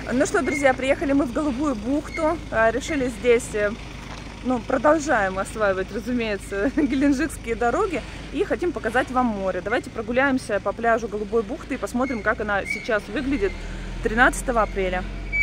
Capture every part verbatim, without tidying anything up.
Ну что, друзья, приехали мы в Голубую бухту, решили здесь, ну, продолжаем осваивать, разумеется, геленджикские дороги и хотим показать вам море. Давайте прогуляемся по пляжу Голубой бухты и посмотрим, как она сейчас выглядит тринадцатого апреля.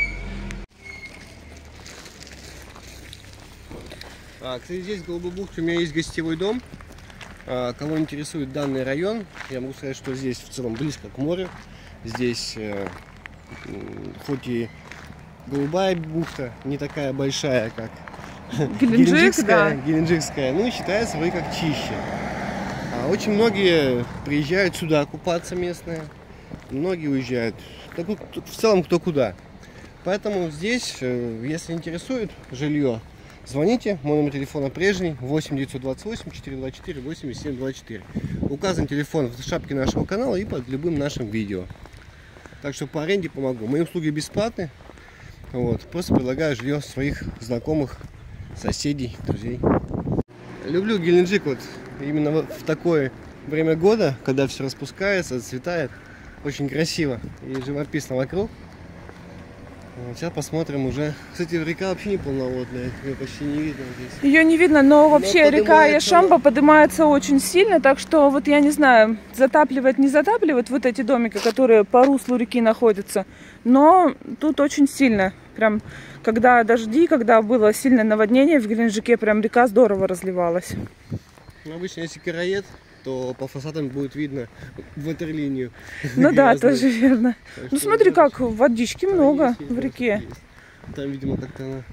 А, кстати, здесь в Голубой бухте у меня есть гостевой дом. А, кого интересует данный район, я могу сказать, что здесь в целом близко к морю. Здесь э, хоть и голубая бухта, не такая большая, как Геленджик, геленджикская, да. геленджикская, ну и считается вроде как чище. А очень многие приезжают сюда купаться местные, многие уезжают, в целом кто куда. Поэтому здесь, если интересует жилье, звоните, мой номер телефона прежний, восемь девятьсот двадцать восемь четыреста двадцать четыре восемьдесят семь двадцать четыре. Указан телефон в шапке нашего канала и под любым нашим видео. Так что по аренде помогу. Мои услуги бесплатны. Вот, просто предлагаю жилье своих знакомых, соседей, друзей. Люблю Геленджик вот именно в такое время года, когда все распускается, зацветает. Очень красиво и живописно вокруг. Вот, сейчас посмотрим уже. Кстати, река вообще не полноводная, ее почти не видно здесь. Ее не видно, но вообще но река Яшамба она... поднимается очень сильно, так что вот я не знаю, затапливает, не затапливает вот эти домики, которые по руслу реки находятся, но тут очень сильно, прям, когда дожди, когда было сильное наводнение в Геленджике, прям река здорово разливалась. Ну, обычно, если короед, то по фасадам будет видно ватерлинию. Ну да, тоже верно. Ну смотри, как водички много в реке. Там, видимо, как-то она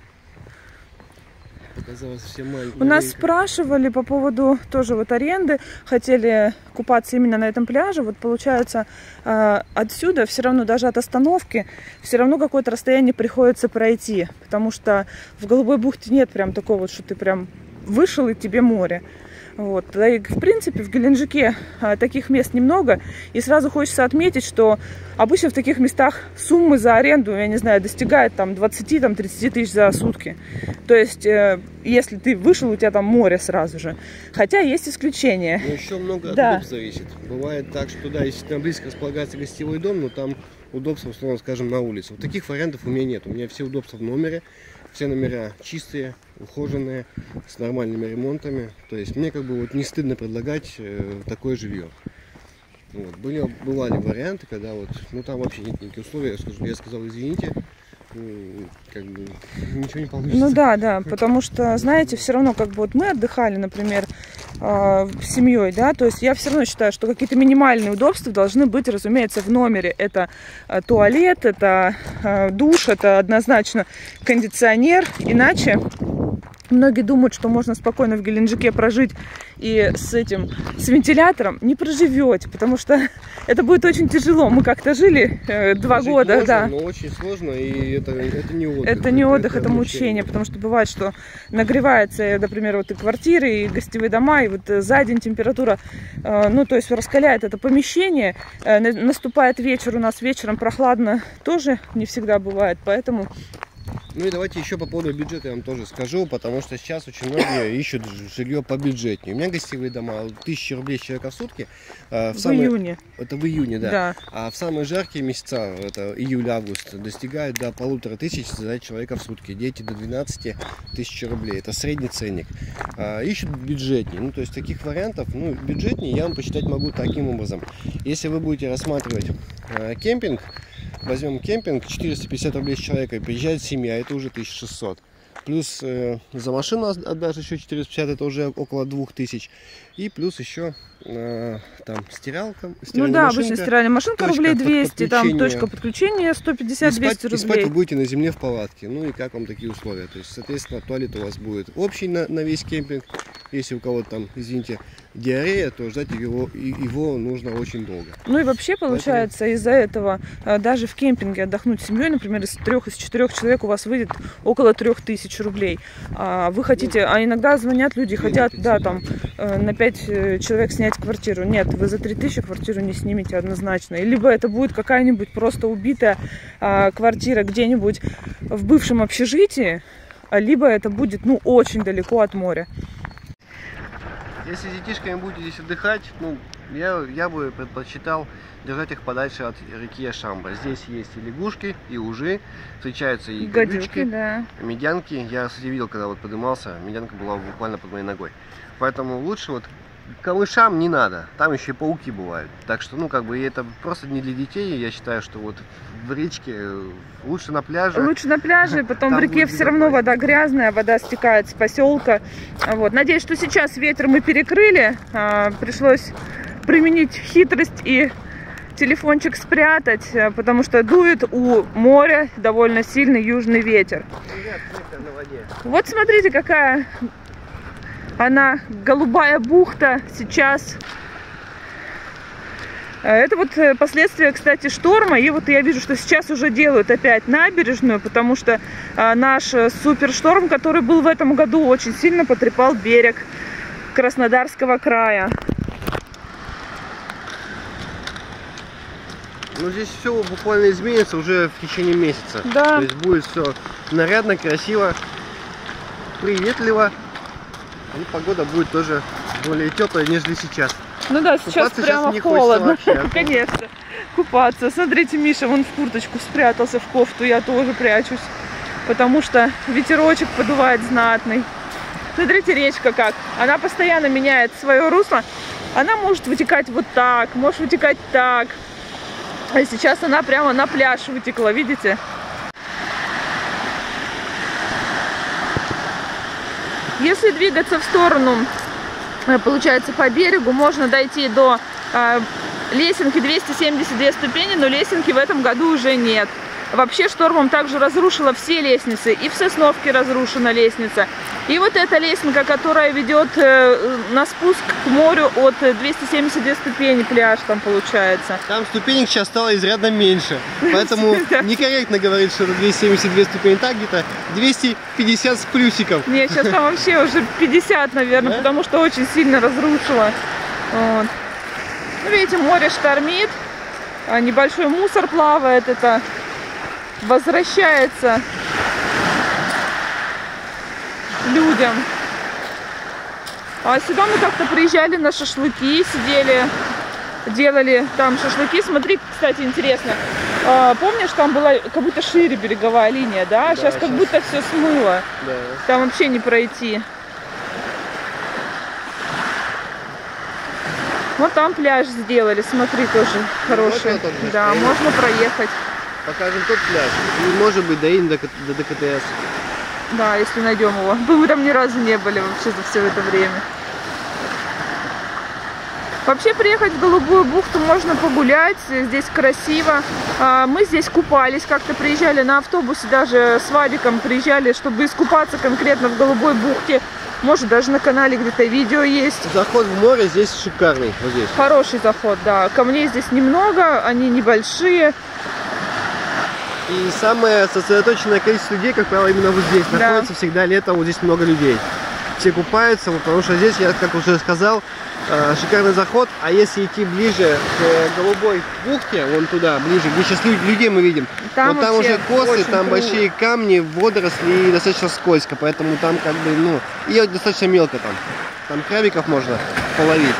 показалась всем маленькой. У нас спрашивали по поводу тоже вот аренды, хотели купаться именно на этом пляже. Вот получается, отсюда все равно, даже от остановки, все равно какое-то расстояние приходится пройти. Потому что в Голубой бухте нет прям такого, что ты прям вышел и тебе море. Вот. Да и, в принципе, в Геленджике а, таких мест немного. И сразу хочется отметить, что обычно в таких местах суммы за аренду, я не знаю, достигают там двадцати-тридцати тысяч за сутки. То есть, э, если ты вышел, у тебя там море сразу же. Хотя есть исключения. Но еще много от да. удобств зависит. Бывает так, что да, если там близко располагается гостевой дом, но там удобства, условно скажем, на улице. Вот таких вариантов у меня нет. У меня все удобства в номере. Все номера чистые, ухоженные, с нормальными ремонтами. То есть мне как бы вот не стыдно предлагать э, такое жилье. Вот. Были, бывали варианты, когда вот, ну там вообще нет никаких условий. Я, скажу, я сказал, извините, как бы ничего не получится. Ну да, да, потому что, знаете, все равно как бы вот мы отдыхали, например, э, с семьей, да, то есть я все равно считаю, что какие-то минимальные удобства должны быть, разумеется, в номере. Это э, туалет, это э, душ, это однозначно кондиционер, иначе многие думают, что можно спокойно в Геленджике прожить и с этим, с вентилятором не проживете, потому что это будет очень тяжело. Мы как-то жили э, два Жить года, можно, да. Но очень сложно, и это, это не отдых. Это не отдых, это, это мучение, мучение, потому что бывает, что нагревается, например, вот и квартиры, и гостевые дома, и вот за день температура, э, ну, то есть раскаляет это помещение. Э, наступает вечер, у нас вечером прохладно тоже не всегда бывает, поэтому... Ну и давайте еще по поводу бюджета я вам тоже скажу, потому что сейчас очень многие ищут жилье по бюджетнее. У меня гостевые дома тысяча рублей с человека в сутки. В, в самые... июне. Это в июне, да. да. А в самые жаркие месяца, это июль-август, достигают до полутора тысяч за человека в сутки. Дети до двенадцати тысяч рублей. Это средний ценник. А, ищут бюджетнее. Ну, то есть таких вариантов, ну, бюджетнее я вам посчитать могу таким образом. Если вы будете рассматривать а, кемпинг, возьмем кемпинг, четыреста пятьдесят рублей с человека, приезжает семья, это уже тысяча шестьсот. Плюс э, за машину отдашь еще четыреста пятьдесят, это уже около двух тысяч. И плюс еще э, там стиралка, ну да, обычно стиральная машинка рублей двести, там точка подключения сто пятьдесят — двести рублей. И спать вы будете на земле в палатке. Ну и как вам такие условия? То есть, соответственно, туалет у вас будет общий на, на весь кемпинг. Если у кого-то там, извините, диарея, то ждать его, его нужно очень долго. Ну и вообще получается, поэтому... из-за этого даже в кемпинге отдохнуть с семьей, например, из трех, из четырех человек у вас выйдет около трех тысяч рублей. А вы хотите, а иногда звонят люди, хотят, да, там на пять человек снять квартиру. Нет, вы за три тысячи квартиру не снимете однозначно. И либо это будет какая-нибудь просто убитая а, квартира где-нибудь в бывшем общежитии, либо это будет, ну, очень далеко от моря. Если с детишками будете здесь отдыхать, ну, я, я бы предпочитал держать их подальше от реки Ашамба. Здесь есть и лягушки, и ужи, встречаются и гадючки, да. медянки. Я, кстати, видел, когда вот поднимался, медянка была буквально под моей ногой. Поэтому лучше вот к камышам не надо, там еще и пауки бывают. Так что, ну, как бы, это просто не для детей. Я считаю, что вот в речке лучше на пляже. Лучше на пляже, потом в реке все равно вода грязная, вода стекает с поселка. Вот. Надеюсь, что сейчас ветер мы перекрыли. Пришлось применить хитрость и телефончик спрятать, потому что дует у моря довольно сильный южный ветер. Вот смотрите, какая она, голубая бухта сейчас. Это вот последствия, кстати, шторма. И вот я вижу, что сейчас уже делают опять набережную, потому что наш супершторм, который был в этом году, очень сильно потрепал берег Краснодарского края. Ну, здесь все буквально изменится уже в течение месяца. Да. То есть будет все нарядно, красиво, приветливо. И погода будет тоже более теплая, нежели сейчас. Ну да, сейчас купаться прямо сейчас холодно. Вообще, конечно, купаться. Смотрите, Миша, вон в курточку спрятался, в кофту, я тоже прячусь. Потому что ветерочек подувает знатный. Смотрите, речка как. Она постоянно меняет свое русло. Она может вытекать вот так, может вытекать так. А сейчас она прямо на пляж вытекла, видите? Если двигаться в сторону, получается, по берегу, можно дойти до э, лесенки двести семьдесят две ступени, но лесенки в этом году уже нет. Вообще штормом также разрушила все лестницы. И в Сосновке разрушена лестница. И вот эта лесенка, которая ведет э, на спуск к морю от двести семьдесят две ступени, пляж там получается. Там ступенек сейчас стало изрядно меньше. Поэтому некорректно говорить, что это двести семьдесят две ступени. Так где-то двести пятьдесят с плюсиком. Нет, сейчас там вообще уже пятьдесят, наверное, да? Потому что очень сильно разрушила. Вот. Ну, видите, море штормит. Небольшой мусор плавает. Это возвращается людям. А сюда мы как-то приезжали на шашлыки, сидели, делали там шашлыки. Смотри, кстати, интересно. А, помнишь, там была как будто шире береговая линия, да? да сейчас как сейчас... будто все смыло. Да. Там вообще не пройти. Вот там пляж сделали, смотри, тоже хороший. Можно да, стоим. Можно проехать. Покажем тот пляж. И, может быть, доедем до, до, до КТС. Да, если найдем его. Мы там ни разу не были вообще за все это время. Вообще приехать в Голубую бухту можно погулять. Здесь красиво. Мы здесь купались. Как-то приезжали на автобусе, даже с Вадиком приезжали, чтобы искупаться конкретно в Голубой бухте. Может, даже на канале где-то видео есть. Заход в море здесь шикарный. Вот здесь. Хороший заход, да. Камней здесь немного, они небольшие. И самое сосредоточенное количество людей, как правило, именно вот здесь да. находится всегда летом. Вот здесь много людей. Все купаются, потому что здесь, я как уже сказал, шикарный заход. А если идти ближе к Голубой бухте, вон туда, ближе, где сейчас людей мы видим, там, вот там уже косы, там круто. Большие камни, водоросли и достаточно скользко. Поэтому там как бы, ну, и достаточно мелко там. Там крабиков можно половить.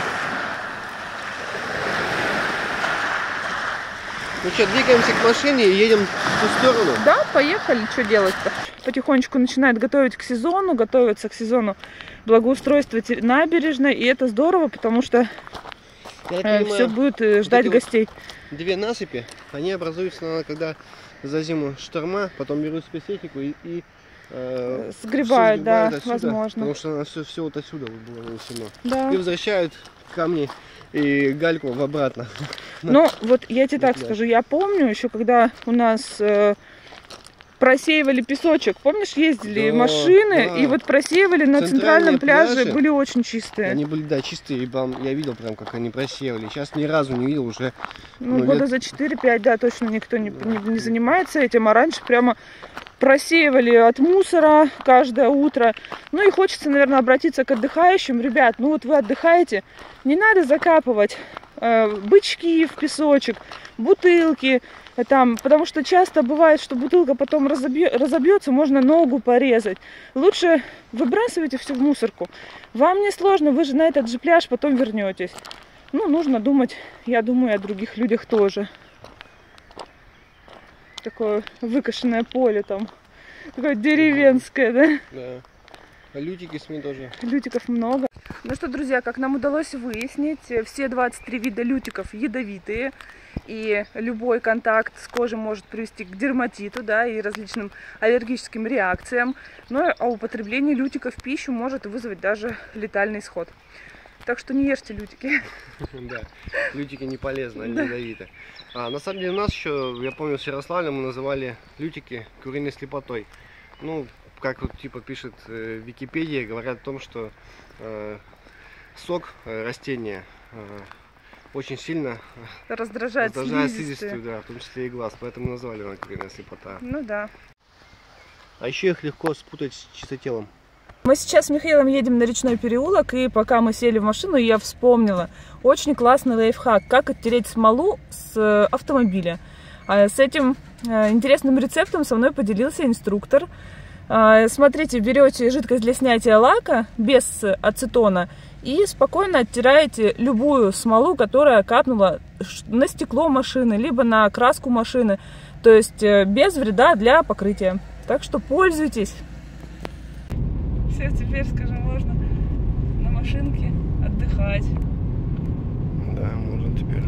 Ну что, двигаемся к машине и едем в ту сторону? Да, поехали, что делать-то? Потихонечку начинает готовить к сезону, готовится к сезону благоустройства набережной, и это здорово, потому что э, понимаю, все будет э, ждать вот гостей. Вот две насыпи, они образуются, наверное, когда за зиму шторма, потом берут спецтехнику и, и э, сгребают, да, отсюда, возможно. Потому что все, все вот отсюда было нанесено. Да. И возвращают камни и гальку в обратно. Ну, вот я тебе так скажу, я помню еще, когда у нас э, просеивали песочек, помнишь, ездили да, машины, да. и вот просеивали на центральном пляже, пляжи были очень чистые. Они были, да, чистые, я видел прям, как они просеивали. Сейчас ни разу не видел уже. Ну, ну года лет... за четыре-пять, да, точно никто не, не, не занимается этим, а раньше прямо просеивали от мусора каждое утро. Ну и хочется, наверное, обратиться к отдыхающим. Ребят, ну вот вы отдыхаете, не надо закапывать э, бычки в песочек, бутылки, там, потому что часто бывает, что бутылка потом разобьё, разобьется, можно ногу порезать. Лучше выбрасывайте все в мусорку. Вам не сложно, вы же на этот же пляж потом вернетесь. Ну, нужно думать, я думаю, о других людях тоже. Такое выкошенное поле там, такое деревенское, да? Да. А лютики с ними тоже. Лютиков много. Ну что, друзья, как нам удалось выяснить, все двадцать три вида лютиков ядовитые. И любой контакт с кожей может привести к дерматиту, да, и различным аллергическим реакциям. Но а употребление лютика в пищу может вызвать даже летальный исход. Так что не ешьте лютики. Да, лютики не полезны, они ядовиты. А, на самом деле у нас еще, я помню, в Ярославле мы называли лютики куриной слепотой. Ну, как вот типа пишет э, Википедия, говорят о том, что э, сок э, растения э, очень сильно раздражает, раздражает слизистую, слизистую, да, в том числе и глаз, поэтому назвали она куриная слепота. Ну да. А еще их легко спутать с чистотелом. Мы сейчас с Михаилом едем на речной переулок, и пока мы сели в машину, я вспомнила очень классный лайфхак, как оттереть смолу с автомобиля. С этим интересным рецептом со мной поделился инструктор. Смотрите, берете жидкость для снятия лака без ацетона и спокойно оттираете любую смолу, которая капнула на стекло машины, либо на краску машины. То есть без вреда для покрытия. Так что пользуйтесь. Все, теперь, скажем, можно на машинке отдыхать. Да, можно теперь.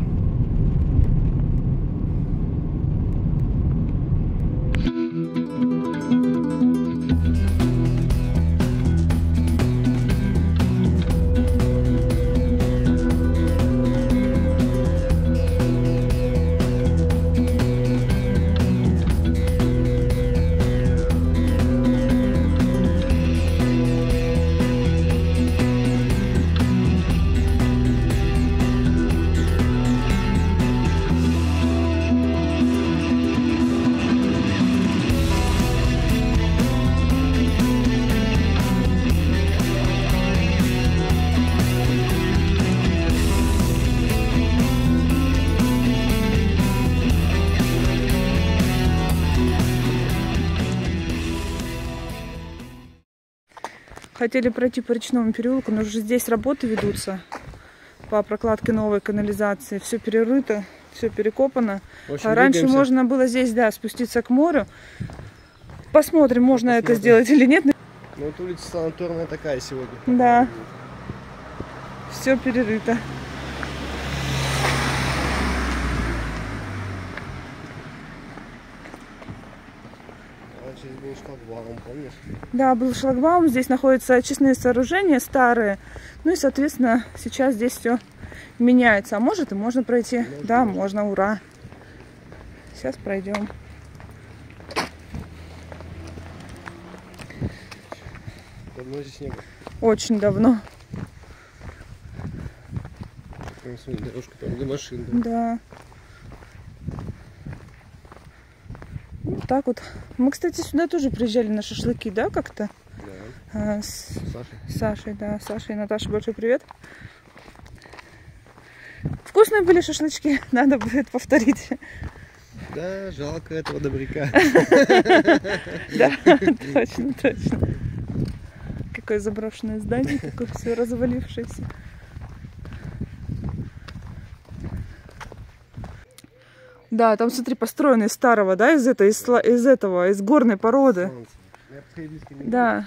Хотели пройти по речному переулку, но уже здесь работы ведутся по прокладке новой канализации. Все перерыто, все перекопано. А раньше двигаемся. Можно было здесь, да, спуститься к морю. Посмотрим, можно Посмотрим. это сделать или нет. Ну вот улица санаторная такая сегодня. Да. Все перерыто. Здесь был шлагбаум, помнишь? Да, был шлагбаум. Здесь находятся очистные сооружения старые. Ну и, соответственно, сейчас здесь все меняется. А может и можно пройти? Можно, да, можно. можно, ура. Сейчас пройдем. Давно здесь не было? Очень давно. Дорожка там для машин. Да. да. Вот так вот. Мы, кстати, сюда тоже приезжали на шашлыки, да, как-то? Да. А, с Сашей. Сашей, да. Саша и Наташа, большой привет. Вкусные были шашлычки, надо будет повторить. Да, жалко этого добряка. Да, точно, точно. Какое заброшенное здание, такое все развалившееся. Да, там, смотри, построены из старого, да, из, этой, из, из этого, из горной породы. Да.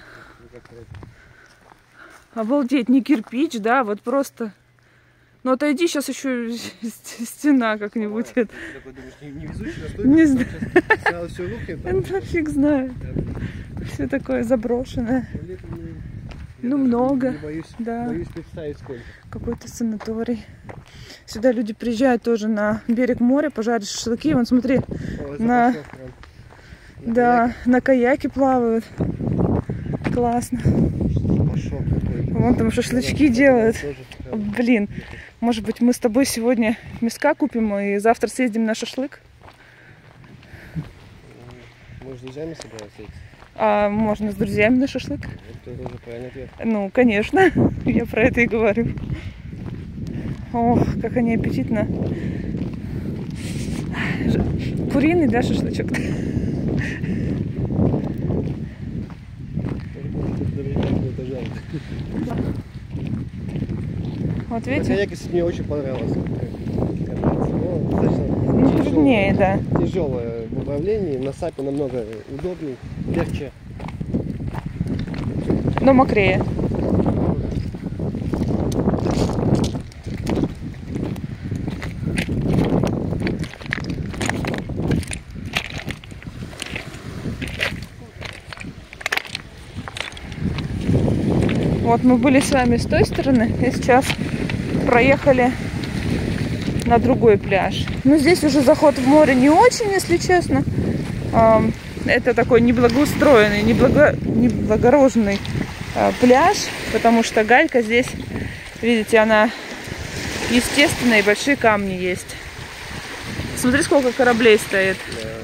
Обалдеть, не кирпич, да, вот просто. Ну отойди, сейчас еще стена как-нибудь. Ты такой думаешь, не, не везучий, настолько, не знаю. Сразу все рухнет. Да фиг знает. Да. Все такое заброшенное. Ну, много. Не боюсь, да. боюсь представить сколько. Какой-то санаторий. Сюда люди приезжают тоже на берег моря, пожарить шашлыки. Вон, смотри, О, на, на, да, каяке. на каяке плавают. Классно. Вон там шашлычки да, делают. Тоже, Блин, может быть, мы с тобой сегодня мяска купим и завтра съездим на шашлык? Мы с друзьями собираемся идти. А можно с друзьями на шашлык? Это уже правильный ответ. Ну, конечно. Я про это и говорю. Ох, как они аппетитно. Куриный, да, шашлычок? Вот видите? На каяке мне очень понравилось. Ну, ну труднее, да. Тяжелое в управлении. На сапе намного удобнее, легче. Но мокрее. Вот мы были с вами с той стороны и сейчас проехали на другой пляж. Но здесь уже заход в море не очень, если честно. Это такой неблагоустроенный, неблаго... неблагороженный пляж, потому что галька здесь, видите, она естественная и большие камни есть. Смотри, сколько кораблей стоит.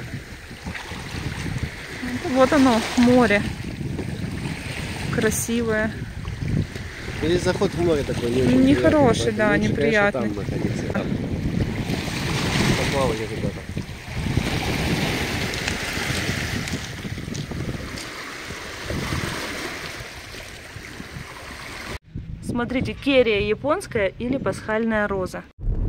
Вот оно, море. Красивое. Или заход в море такой не очень нехороший, да, лучше, неприятный. Конечно, там находиться, там. Поплавали, ребята. Смотрите, керия японская или пасхальная роза.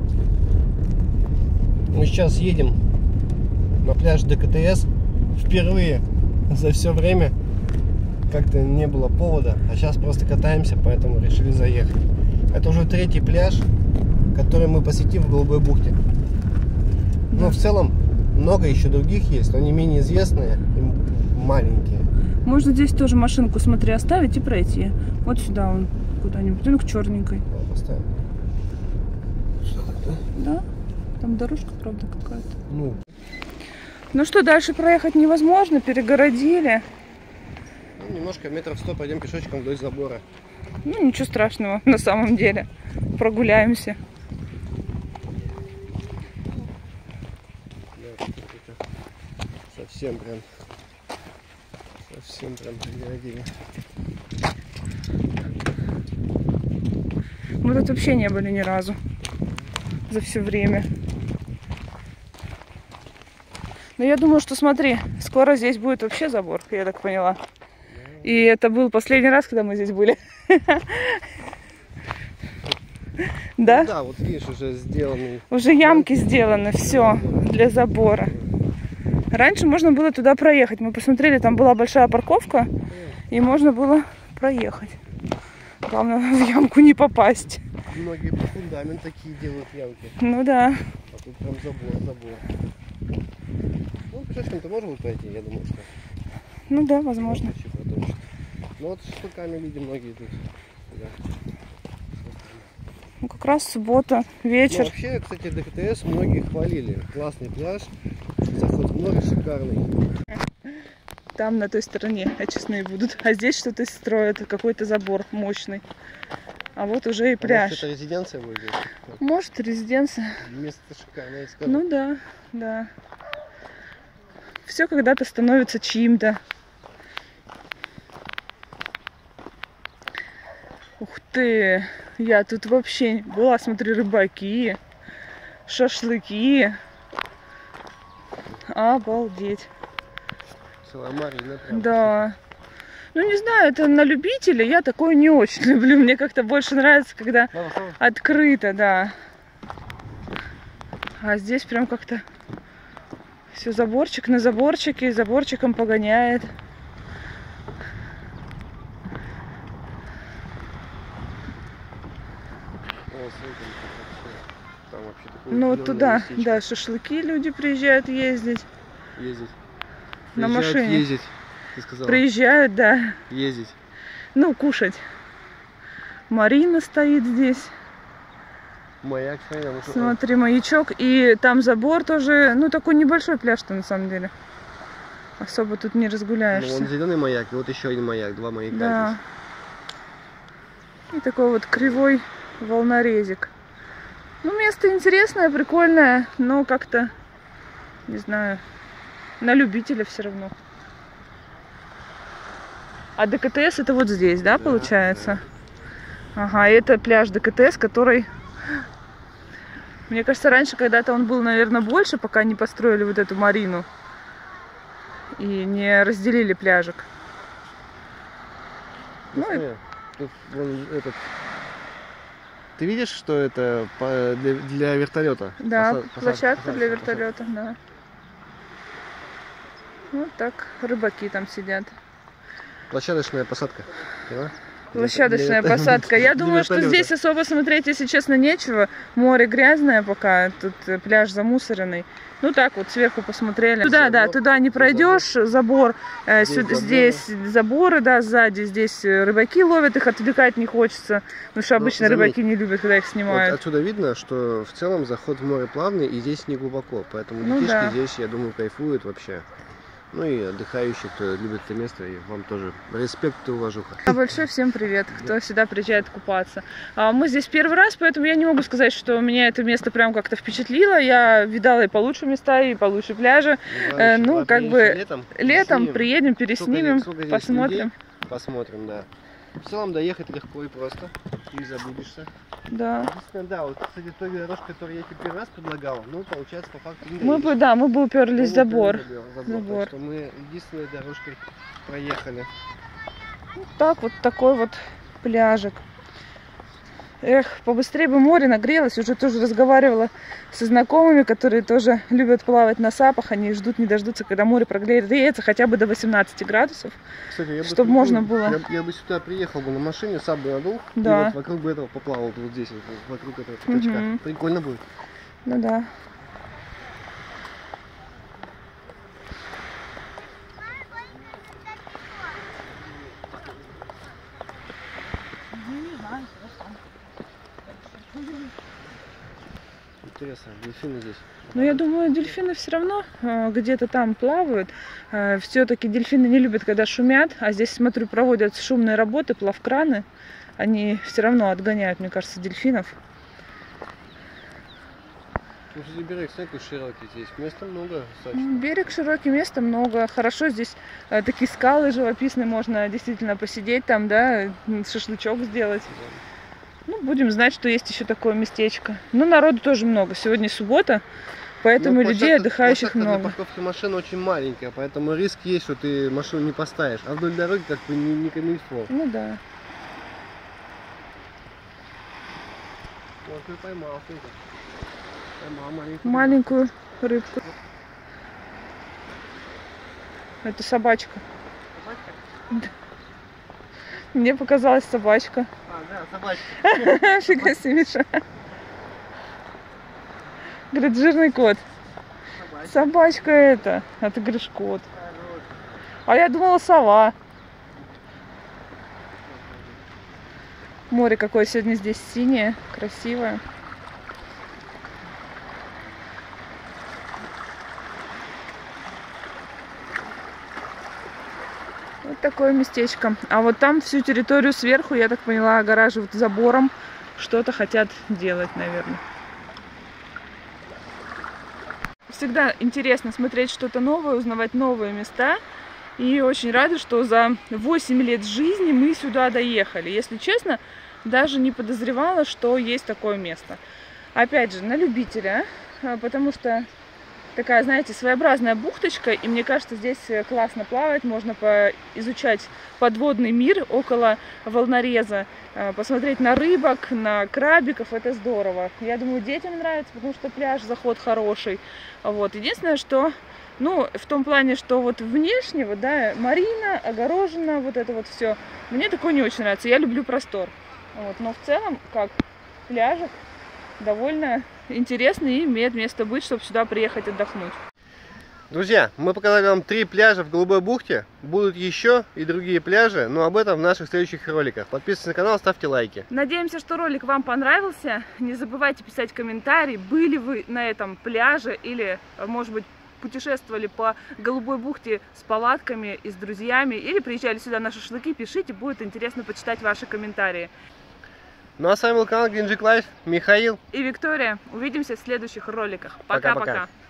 Мы сейчас едем на пляж ДКТС. Впервые за все время. Как-то не было повода, а сейчас просто катаемся, поэтому решили заехать. Это уже третий пляж, который мы посетим в Голубой бухте. Но в целом много еще других есть, но они менее известные и маленькие. Можно здесь тоже машинку, смотри, оставить и пройти. Вот сюда он куда-нибудь, ну к черненькой. Поставим. Да, там дорожка, правда, какая-то. Ну. ну что, дальше проехать невозможно, перегородили. Ну, немножко метров сто пойдем пешочком вдоль забора. Ну, ничего страшного, на самом деле. Прогуляемся. Совсем прям, совсем прям перегородили. Мы тут вообще не были ни разу за все время. Но я думаю, что смотри, скоро здесь будет вообще забор, я так поняла. И это был последний раз, когда мы здесь были. Да? Да, вот видишь, уже сделаны. Уже ямки сделаны, все, для забора. Раньше можно было туда проехать. Мы посмотрели, там была большая парковка, и можно было проехать. Главное, в ямку не попасть. Многие по фундамент такие делают ямки. Ну да. А тут прям забор, забор. Ну, пешочком-то можно будет пройти, я думаю, что. Ну да, возможно. Ну вот шашлыками люди многие идут. Ну, как раз суббота, вечер. Ну, вообще, кстати, ДКТС многие хвалили. Классный пляж, заход в море шикарный. Там на той стороне очистные будут, а здесь что-то строят, какой-то забор мощный. А вот уже и пляж. А может, это резиденция будет? Может, резиденция. Место шикарное, я скажу. Ну да, да. Все когда-то становится чьим-то. Ух ты, я тут вообще была, смотри, рыбаки, шашлыки. Обалдеть. Целая марина прям. Да. Ну, не знаю, это на любителя, я такое не очень люблю. Мне как-то больше нравится, когда открыто, да. А здесь прям как-то все заборчик на заборчике, заборчиком погоняет. Ну вот туда, да, шашлыки люди приезжают ездить. Ездить. На машине. Ездить, ты сказала. Приезжают, да. Ездить. Ну, кушать. Марина стоит здесь. Маяк, смотри, Смотри, маячок. И там забор тоже, ну, такой небольшой пляж-то на самом деле. Особо тут не разгуляешься. Ну, вон зеленый маяк, и вот еще один маяк, два маяка. Да. Здесь. И такой вот кривой волнорезик. Ну, место интересное, прикольное, но как-то, не знаю, на любителя все равно. А ДКТС это вот здесь, да, да получается? Да. Ага, это пляж ДКТС, который Мне кажется, раньше когда-то он был, наверное, больше, пока не построили вот эту марину и не разделили пляжик. Ну, ну, и... тут, вон, этот... Ты видишь, что это для, для вертолета? Да, Посад... площадка посад... для вертолета, да. Вот так рыбаки там сидят. Площадочная посадка. Поняла? Площадочная посадка. Я думаю, что здесь особо смотреть, если честно, нечего. Море грязное пока, тут пляж замусоренный. Ну так вот, сверху посмотрели. Туда, да, туда не пройдешь, забор. Здесь, сюда, здесь заборы, да, сзади. Здесь рыбаки ловят, их отвлекать не хочется. Потому что обычно заметь, рыбаки не любят, когда их снимают. Вот отсюда видно, что в целом заход в море плавный и здесь не глубоко. Поэтому ну, детишки да. здесь, я думаю, кайфуют вообще. Ну и отдыхающие, кто любит это место, и вам тоже респект и уважуха. А большой всем привет, кто сюда приезжает купаться. А мы здесь первый раз, поэтому я не могу сказать, что меня это место прям как-то впечатлило. Я видала и получше места, и получше пляжи. Ну, э, ну как бы летом, летом приедем, переснимем, сколько, сколько посмотрим. Людей? Посмотрим, да. В целом доехать легко и просто, не забудешься. Да. Да, вот, кстати, той дорожкой, которую я тебе первый раз предлагал, ну, получается, по факту не мы бы, да, мы бы уперлись в забор. забор. забор. Так что мы единственной дорожкой проехали. Вот так вот такой вот пляжик. Эх, побыстрее бы море нагрелось. Уже тоже разговаривала со знакомыми, которые тоже любят плавать на сапах. Они ждут, не дождутся, когда море прогреется хотя бы до восемнадцати градусов. Кстати, чтобы бы, можно было. Я, я бы сюда приехал бы на машине, сап бы надул, да. И вот вокруг бы этого поплавал, вот здесь, вот, вокруг этого пятачка. Угу. Прикольно будет. Ну да. Интересно, дельфины здесь. Но я думаю, дельфины все равно где-то там плавают. Все-таки дельфины не любят, когда шумят. А здесь, смотрю, проводят шумные работы, плавкраны. Они все равно отгоняют, мне кажется, дельфинов. Ну, берег такой широкий здесь. Места много, достаточно. Берег широкий, места много. Хорошо, здесь такие скалы живописные. Можно действительно посидеть там, да, шашлычок сделать. Да. Ну, будем знать, что есть еще такое местечко. Но народу тоже много. Сегодня суббота, поэтому людей отдыхающих много. Для парковки машин очень маленькая, поэтому риск есть, что ты машину не поставишь. А вдоль дороги как бы не, не камильфо. Ну да. Вот ты поймал, ты поймал маленькую, маленькую рыбку. Это собачка. Собачка? Мне показалась собачка. А, да, собачка. Фига себе, Миша. Говорит, жирный кот. Собачка, собачка это. А ты говоришь, кот. А я думала, сова. Море какое сегодня здесь синее, красивое. Вот такое местечко. А вот там всю территорию сверху, я так поняла, огораживают забором. Что-то хотят делать, наверное. Всегда интересно смотреть что-то новое, узнавать новые места. И очень рада, что за восемь лет жизни мы сюда доехали. Если честно, даже не подозревала, что есть такое место. Опять же, на любителя, потому что такая, знаете, своеобразная бухточка, и мне кажется, здесь классно плавать, можно поизучать подводный мир около волнореза, посмотреть на рыбок, на крабиков, это здорово. Я думаю, детям нравится, потому что пляж, заход хороший. Вот. Единственное, что, ну, в том плане, что вот внешне, вот, да, марина, огорожена, вот это вот все, мне такое не очень нравится, я люблю простор. Вот. Но в целом, как пляжик, довольно интересный и имеет место быть, чтобы сюда приехать отдохнуть. Друзья, мы показали вам три пляжа в Голубой бухте. Будут еще и другие пляжи, но об этом в наших следующих роликах. Подписывайтесь на канал, ставьте лайки. Надеемся, что ролик вам понравился. Не забывайте писать комментарии, были вы на этом пляже или, может быть, путешествовали по Голубой бухте с палатками и с друзьями, или приезжали сюда на шашлыки. Пишите, будет интересно почитать ваши комментарии. Ну а с вами был канал Green Jig Life, Михаил и Виктория. Увидимся в следующих роликах. Пока-пока.